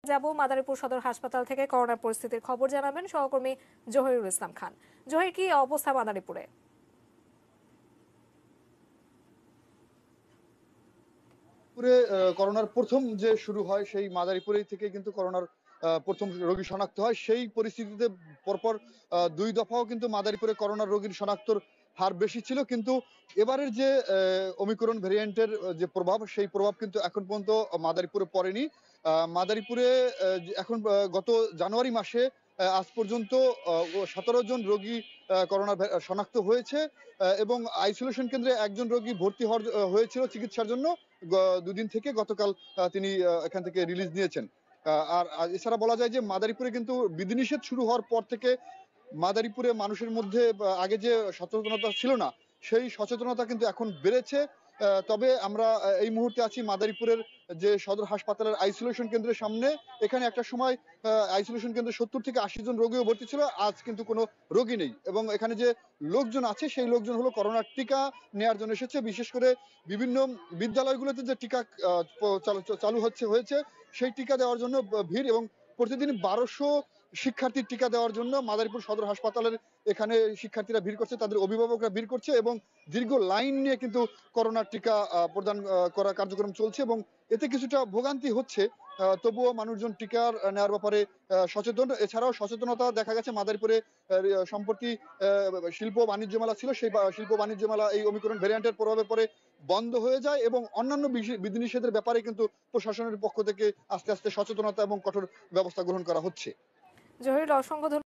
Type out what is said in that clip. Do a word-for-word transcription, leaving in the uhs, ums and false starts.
যাব মাদারীপুর সদর হাসপাতাল থেকে করোনা পরিস্থিতির খবর জানাবেন সহকর্মী জহিরুল ইসলাম খান। জহির, কি অবস্থা মাদারীপুরে? পুরে করোনার প্রথম যে শুরু হয় সেই মাদারীপুরে থেকে কিন্তু করোনার প্রথম রোগী শনাক্ত হয়। সেই পরিস্থিতিতে পরপর দুই দফাও কিন্তু মাদারীপুরে করোনার রোগীর শনাক্তর হার বেশি ছিল, কিন্তু এবারের যে ওমিক্রন ভ্যারিয়েন্টের যে প্রভাব সেই প্রভাব কিন্তু এখন পর্যন্ত মাদারীপুরে পড়েনি। মাদারীপুরে এখন গত জানুয়ারি মাসে আজ পর্যন্ত সতেরো জন রোগী করোনা শনাক্ত হয়েছে এবং আইসোলেশন কেন্দ্রে একজন রোগী ভর্তি হয়েছিল চিকিৎসার জন্য। দুদিন থেকে গতকাল তিনি এখান থেকে রিলিজ নিয়েছেন। আর এছাড়া বলা যায় যে মাদারীপুরে কিন্তু বিধিনিষেধ শুরু হওয়ার পর থেকে মাদারীপুরে মানুষের মধ্যে আগে যে সচেতনতা ছিল না সেই সচেতনতা কিন্তু এখন বেড়েছে। তবে আমরা এই মুহূর্তে আছি মাদারীপুরের যে সদর হাসপাতালের আইসোলেশন কেন্দ্রের সামনে। এখানে একটা সময় আইসোলেশন কেন্দ্রে সত্তর থেকে আশি জন রোগীও ভর্তি ছিল, আজ কিন্তু কোনো রোগী নেই। এবং এখানে যে লোকজন আছে সেই লোকজন হলো করোনার টিকা নেওয়ার জন্য এসেছে। বিশেষ করে বিভিন্ন বিদ্যালয়গুলোতে যে টিকা চালু হচ্ছে হয়েছে সেই টিকা দেওয়ার জন্য ভিড়, এবং প্রতিদিন বারোশো শিক্ষার্থীর টিকা দেওয়ার জন্য মাদারীপুর সদর হাসপাতালের এখানে শিক্ষার্থীরা ভিড় করছে, তাদের অভিভাবকরা ভিড় করছে এবং দীর্ঘ লাইন নিয়ে কিন্তু করোনার টিকা প্রদান করা কার্যক্রম চলছে এবং এতে কিছুটা ভোগান্তি হচ্ছে। তবুও মানুষজন টিকা নেওয়ার ব্যাপারে সচেতন। এছাড়াও সচেতনতা দেখা গেছে মাদারীপুরে সম্প্রতি শিল্প বাণিজ্য মেলা ছিল, সেই শিল্প বাণিজ্য মেলা এই ওমিক্রন ভ্যারিয়েন্টের প্রভাবে পরে বন্ধ হয়ে যায় এবং অন্যান্য বিধিনিষেধের ব্যাপারে কিন্তু প্রশাসনের পক্ষ থেকে আস্তে আস্তে সচেতনতা এবং কঠোর ব্যবস্থা গ্রহণ করা হচ্ছে। জহির, অসংখ্য ধন্যবাদ।